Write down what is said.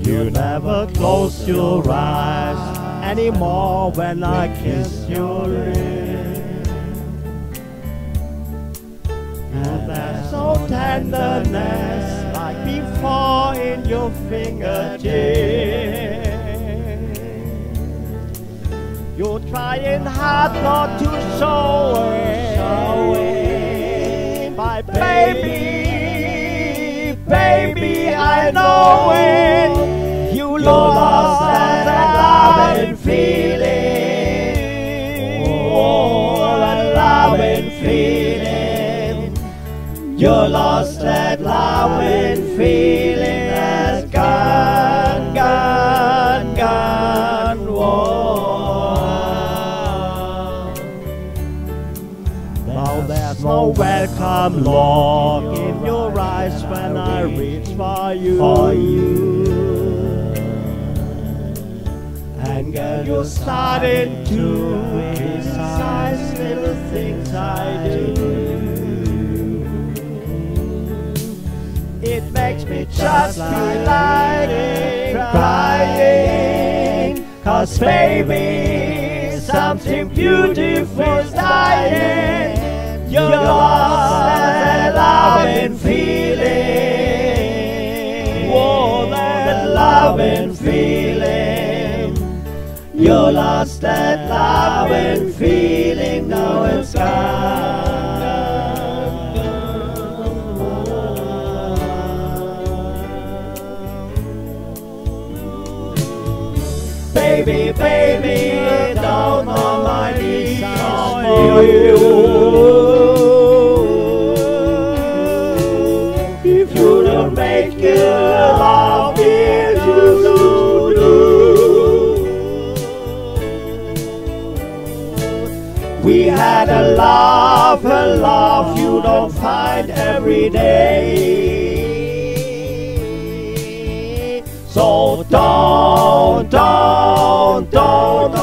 You never close your eyes anymore when I kiss your lips. And there's no tenderness like before in your fingertips. You're trying hard not to show it, but baby, baby, I know it. You lost that love and feeling, oh, that love and feeling. You lost that love and feeling that's gone, gone, gone. Whoa. Now there's no welcome look in your eyes when I reach for you. And girl, you're starting to criticize little things I do. It makes me just feel like crying, 'cause baby, something beautiful is dying. You lost that love and feeling, oh, that love and feeling. You lost that love and feeling, now it's gone. Baby, baby, down on my knees for you. If you don't make it, I'll feel you do. We had a love you don't find every day. So don't